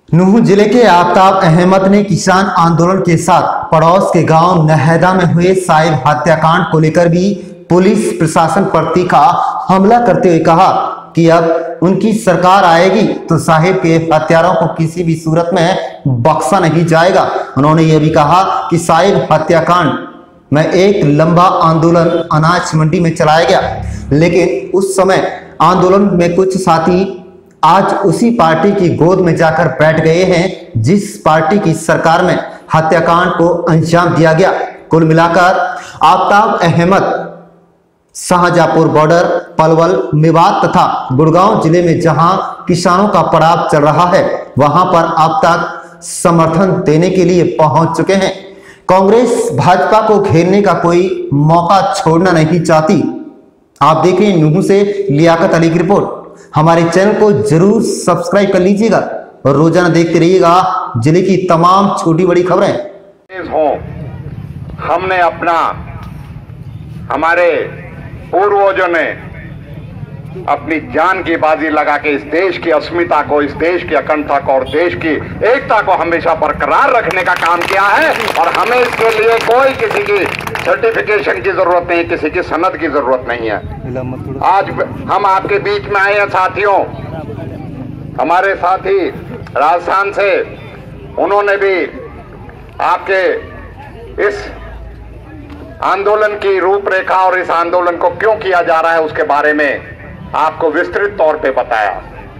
नूंह जिले के आफताब अहमद ने किसान आंदोलन के साथ पड़ोस के गांव नहैदा में हुए साहिब हत्याकांड को लेकर भी पुलिस प्रशासन पर तीखा हमला करते हुए कहा कि अब उनकी सरकार आएगी तो साहिब के हत्यारों को किसी भी सूरत में बख्शा नहीं जाएगा। उन्होंने यह भी कहा कि साहिब हत्याकांड में एक लंबा आंदोलन अनाज मंडी में चलाया गया, लेकिन उस समय आंदोलन में कुछ साथी आज उसी पार्टी की गोद में जाकर बैठ गए हैं जिस पार्टी की सरकार में हत्याकांड को अंजाम दिया गया। कुल मिलाकर आफताब अहमद शाहजहांपुर बॉर्डर, पलवल, मेवात तथा गुड़गांव जिले में जहां किसानों का पड़ाव चल रहा है, वहां पर अब तक समर्थन देने के लिए पहुंच चुके हैं। कांग्रेस भाजपा को घेरने का कोई मौका छोड़ना नहीं चाहती। आप देख रहे हैं नूंह से लियाकत अली की रिपोर्ट। हमारे चैनल को जरूर सब्सक्राइब कर लीजिएगा और रोजाना देखते रहिएगा जिले की तमाम छोटी बड़ी खबरें। हमने हमारे पूर्वजों ने अपनी जान की बाजी लगा के इस देश की अस्मिता को, इस देश की अखंडता को और देश की एकता को हमेशा बरकरार रखने का काम किया है। और हमें इसके लिए कोई किसी की सर्टिफिकेशन की जरूरत नहीं, किसी की सनद की जरूरत नहीं है। आज हम आपके बीच में आए हैं साथियों, हमारे साथी राजस्थान से, उन्होंने भी आपके इस आंदोलन की रूपरेखा और इस आंदोलन को क्यों किया जा रहा है उसके बारे में आपको विस्तृत तौर पे बताया।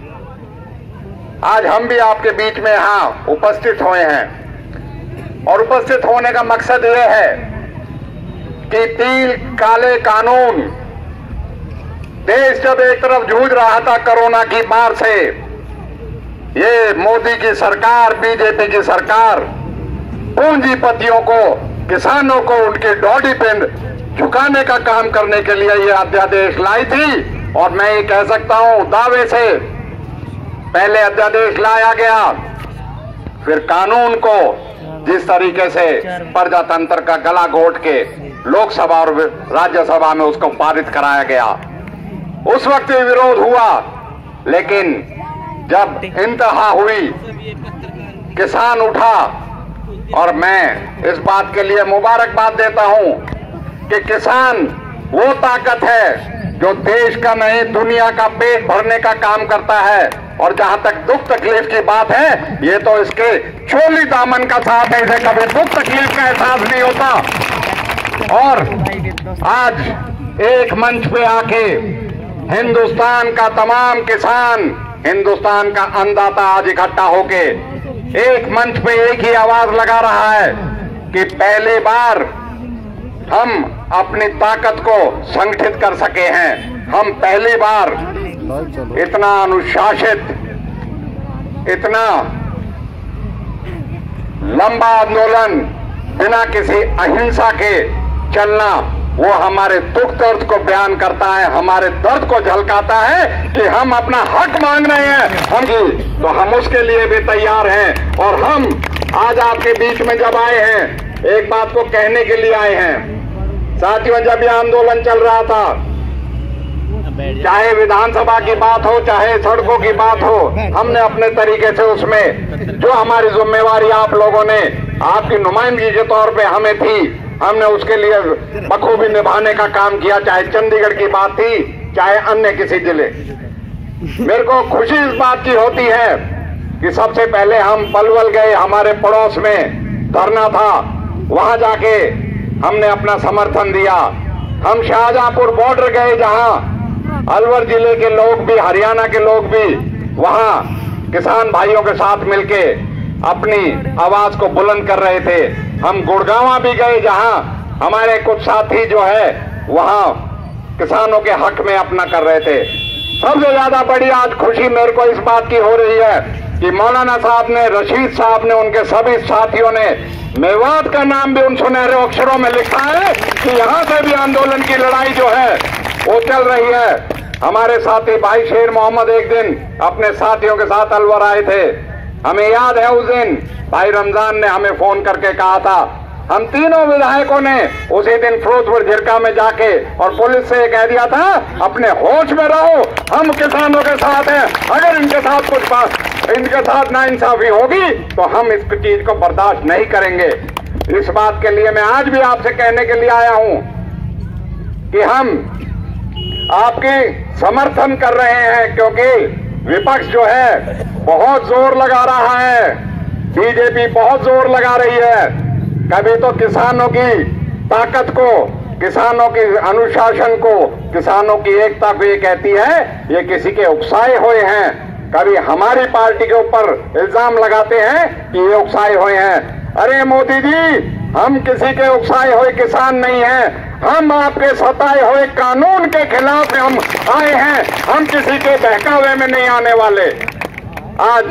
आज हम भी आपके बीच में यहां उपस्थित हुए हैं और उपस्थित होने का मकसद यह है कि तीन काले कानून, देश जब एक तरफ जूझ रहा था कोरोना की मार से, ये मोदी की सरकार, बीजेपी की सरकार पूंजीपतियों को, किसानों को उनके डोडी पिंड झुकाने का काम करने के लिए ये अध्यादेश लाई थी। और मैं ये कह सकता हूं दावे से, पहले अध्यादेश लाया गया, फिर कानून को जिस तरीके से प्रजातंत्र का गला घोट के लोकसभा और राज्यसभा में उसको पारित कराया गया, उस वक्त भी विरोध हुआ, लेकिन जब इंतहा हुई, किसान उठा। और मैं इस बात के लिए मुबारकबाद देता हूं कि किसान वो ताकत है जो देश का नहीं दुनिया का पेट भरने का काम करता है। और जहां तक दुख तकलीफ की बात है, ये तो इसके चोली दामन का साथ है, इसे कभी दुख तकलीफ का एहसास नहीं होता। और आज एक मंच पे आके हिंदुस्तान का तमाम किसान, हिंदुस्तान का अन्नदाता आज इकट्ठा होके एक मंच पे एक ही आवाज लगा रहा है कि पहली बार हम अपनी ताकत को संगठित कर सके हैं। हम पहली बार इतना अनुशासित, इतना लंबा आंदोलन बिना किसी अहिंसा के चलना, वो हमारे दुख दर्द को बयान करता है, हमारे दर्द को झलकाता है कि हम अपना हक मांग रहे हैं, तो हम उसके लिए भी तैयार हैं। और हम आज आपके बीच में जब आए हैं, एक बात को कहने के लिए आए हैं। साथियों, जब यह आंदोलन चल रहा था, चाहे विधानसभा की बात हो, चाहे सड़कों की बात हो, हमने अपने तरीके से उसमें जो हमारी जिम्मेवारी आप लोगों ने आपकी नुमाइंदगी के तौर पे हमें थी, हमने उसके लिए बखूबी निभाने का काम किया। चाहे चंडीगढ़ की बात थी, चाहे अन्य किसी जिले। मेरे को खुशी इस बात की होती है कि सबसे पहले हम पलवल गए, हमारे पड़ोस में धरना था, वहां जाके हमने अपना समर्थन दिया। हम शाहजहांपुर बॉर्डर गए, जहां अलवर जिले के लोग भी, हरियाणा के लोग भी वहां किसान भाइयों के साथ मिलके अपनी आवाज को बुलंद कर रहे थे। हम गुड़गांव भी गए, जहां हमारे कुछ साथी जो है वहां किसानों के हक में अपना कर रहे थे। सबसे ज्यादा बड़ी आज खुशी मेरे को इस बात की हो रही है कि मौलाना साहब ने, रशीद साहब ने, उनके सभी साथियों ने मेवात का नाम भी उन सुनहरे अक्षरों में लिखा है कि यहां से भी आंदोलन की लड़ाई जो है वो चल रही है। हमारे साथी भाई शेर मोहम्मद एक दिन अपने साथियों के साथ अलवर आए थे। हमें याद है उस दिन भाई रमजान ने हमें फोन करके कहा था, हम तीनों विधायकों ने उसी दिन फिरोजपुर झिरका में जाके और पुलिस से कह दिया था अपने होश में रहो, हम किसानों के साथ हैं। अगर इनके साथ इनके साथ नाइंसाफी होगी तो हम इस चीज को बर्दाश्त नहीं करेंगे। इस बात के लिए मैं आज भी आपसे कहने के लिए आया हूं कि हम आपकी समर्थन कर रहे हैं, क्योंकि विपक्ष जो है बहुत जोर लगा रहा है, बीजेपी बहुत जोर लगा रही है। कभी तो किसानों की ताकत को, किसानों के अनुशासन को, किसानों की एकता को ये कहती है ये किसी के उकसाए हुए हैं। कभी हमारी पार्टी के ऊपर इल्जाम लगाते हैं कि ये उकसाए हुए हैं। अरे मोदी जी, हम किसी के उकसाए हुए किसान नहीं हैं। हम आपके सताए हुए कानून के खिलाफ हम आए हैं। हम किसी के बहकावे में नहीं आने वाले। आज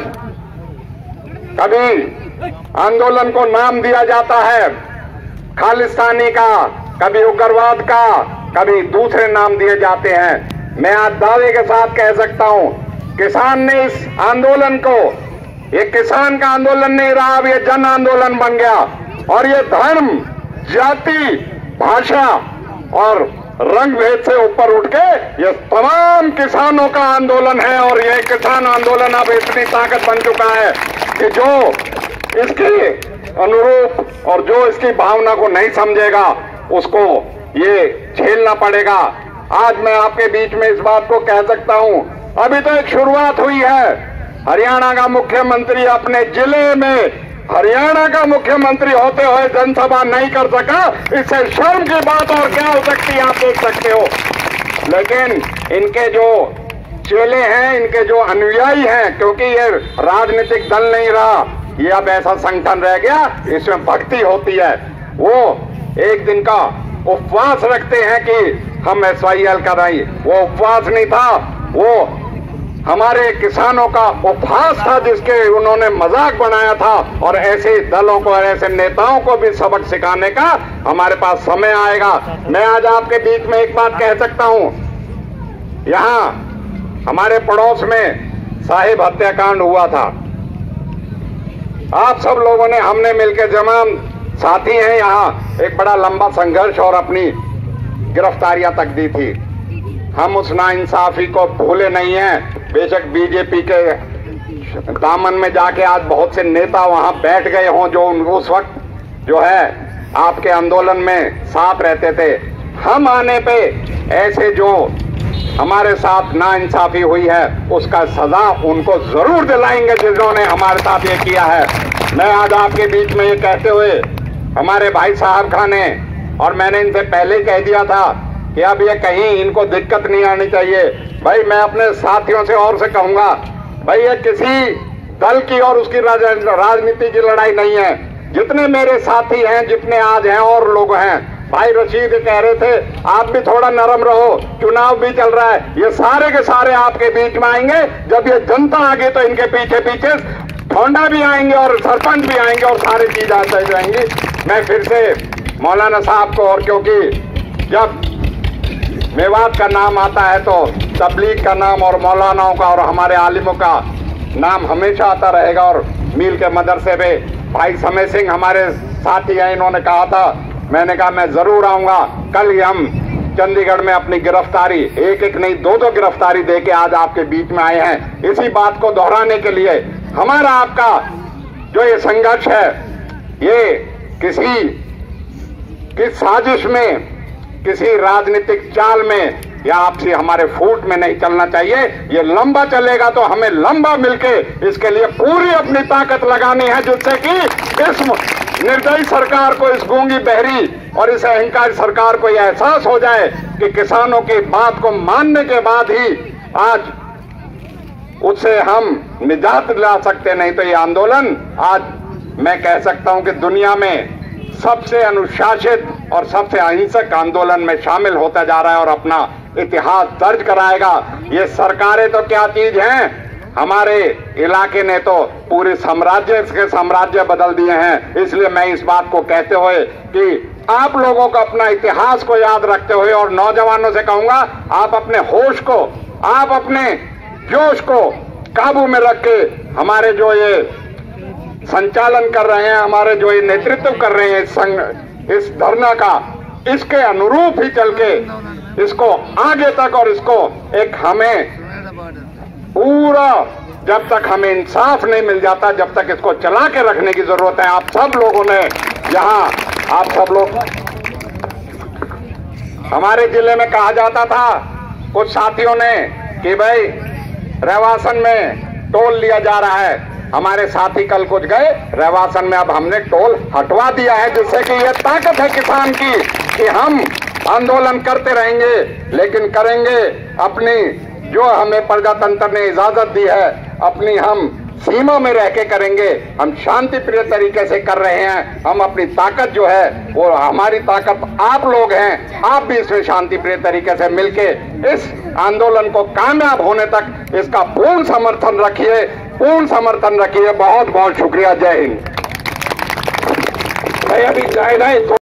कभी आंदोलन को नाम दिया जाता है खालिस्तानी का, कभी उग्रवाद का, कभी दूसरे नाम दिए जाते हैं। मैं आज दावे के साथ कह सकता हूं, किसान ने इस आंदोलन को, ये किसान का आंदोलन नहीं रहा, अब ये जन आंदोलन बन गया। और ये धर्म, जाति, भाषा और रंग भेद से ऊपर उठ के ये तमाम किसानों का आंदोलन है। और ये किसान आंदोलन अब इतनी ताकत बन चुका है कि जो इसके अनुरूप और जो इसकी भावना को नहीं समझेगा उसको ये झेलना पड़ेगा। आज मैं आपके बीच में इस बात को कह सकता हूं, अभी तो एक शुरुआत हुई है। हरियाणा का मुख्यमंत्री अपने जिले में हरियाणा का मुख्यमंत्री होते हुए जनसभा नहीं कर सका, इससे शर्म की बात और क्या हो सकती है, आप देख सकते हो। लेकिन इनके जो चेले हैं, इनके जो अनुयायी हैं, क्योंकि ये राजनीतिक दल नहीं रहा, ये अब ऐसा संगठन रह गया, इसमें भक्ति होती है। वो एक दिन का उपवास रखते हैं कि हम SYL कर रहे हैं। वो उपवास नहीं था, वो हमारे किसानों का उपहास था जिसके उन्होंने मजाक बनाया था। और ऐसे दलों को और ऐसे नेताओं को भी सबक सिखाने का हमारे पास समय आएगा। मैं आज आपके बीच में एक बात कह सकता हूं, यहां हमारे पड़ोस में साहिब हत्याकांड हुआ था। आप सब लोगों ने, हमने मिलकर, तमाम साथी हैं यहाँ, एक बड़ा लंबा संघर्ष और अपनी गिरफ्तारियां तक दी थी। हम उस नाइंसाफी को भूले नहीं हैं। बेशक बीजेपी के दामन में जाके आज बहुत से नेता वहां बैठ गए हों जो उस वक्त जो है आपके आंदोलन में साथ रहते थे। हम आने पे ऐसे जो हमारे साथ नाइंसाफी हुई है उसका सजा उनको जरूर दिलाएंगे जिन्होंने हमारे साथ ये किया है। मैं आज आपके बीच में ये कहते हुए, हमारे भाई साहब खान ने, और मैंने इनसे पहले ही कह दिया था कि अब ये कहीं इनको दिक्कत नहीं आनी चाहिए। भाई मैं अपने साथियों से और से कहूंगा, भाई ये किसी दल की और उसकी राजनीति की लड़ाई नहीं है। जितने मेरे साथी हैं, जितने आज हैं और लोग हैं, भाई रशीद कह रहे थे आप भी थोड़ा नरम रहो, चुनाव भी चल रहा है, ये सारे के सारे आपके बीच में आएंगे। जब ये जनता आगे तो इनके पीछे पीछे ठोंडा भी आएंगे और सरपंच भी आएंगे और सारी चीज आती जाएंगी। मैं फिर से मौलाना साहब को, और क्योंकि जब मेवात का नाम आता है तो तबलीग का नाम और मौलानाओं का और हमारे आलिमों का नाम हमेशा आता रहेगा। और मील के मदरसे में भाई समय सिंह हमारे साथी हैं, इन्होंने कहा था, मैंने कहा मैं जरूर आऊंगा। कल ही हम चंडीगढ़ में अपनी गिरफ्तारी, एक एक नहीं दो दो गिरफ्तारी देके आज आपके बीच में आए हैं। इसी बात को दोहराने के लिए हमारा आपका जो ये संघर्ष है, ये किसी साजिश में, किसी राजनीतिक चाल में या आपसी हमारे फूट में नहीं चलना चाहिए। ये लंबा चलेगा तो हमें लंबा मिलके इसके लिए पूरी अपनी ताकत लगानी है, जिससे कि इस निर्दयी सरकार को, इस गूंगी बहरी और इस अहंकारी सरकार को यह एहसास हो जाए कि किसानों की बात को मानने के बाद ही आज उससे हम निजात दिला सकते। नहीं तो ये आंदोलन आज मैं कह सकता हूं कि दुनिया में सबसे अनुशासित और सबसे अहिंसक आंदोलन में शामिल होता जा रहा है और अपना इतिहास दर्ज कराएगा। ये सरकारें तो क्या चीज हैं, हमारे इलाके ने तो पूरे साम्राज्य बदल दिए हैं। इसलिए मैं इस बात को कहते हुए कि आप लोगों को अपना इतिहास को याद रखते हुए और नौजवानों से कहूंगा, आप अपने होश को, आप अपने जोश को काबू में रख के हमारे जो ये संचालन कर रहे हैं, हमारे जो ये नेतृत्व कर रहे हैं इस धरना का, इसके अनुरूप ही चल के इसको आगे तक और इसको एक हमें पूरा जब तक हमें इंसाफ नहीं मिल जाता, जब तक इसको चला के रखने की जरूरत है। आप सब लोगों ने यहाँ, आप सब लोग, हमारे जिले में कहा जाता था कुछ साथियों ने कि भाई रहवासन में टोल लिया जा रहा है। हमारे साथी कल कुछ गए रहवासन में, अब हमने टोल हटवा दिया है, जिससे कि ये ताकत है किसान की कि हम आंदोलन करते रहेंगे, लेकिन करेंगे अपनी, जो हमें प्रजातंत्र ने इजाजत दी है, अपनी हम सीमा में रह के करेंगे। हम शांति प्रिय तरीके से कर रहे हैं। हम अपनी ताकत जो है वो, हमारी ताकत आप लोग हैं। आप भी इसमें शांति प्रिय तरीके से मिलके इस आंदोलन को कामयाब होने तक इसका पूर्ण समर्थन रखिए, पूर्ण समर्थन रखिए। बहुत बहुत शुक्रिया। जय हिंद। भाई अभी जाए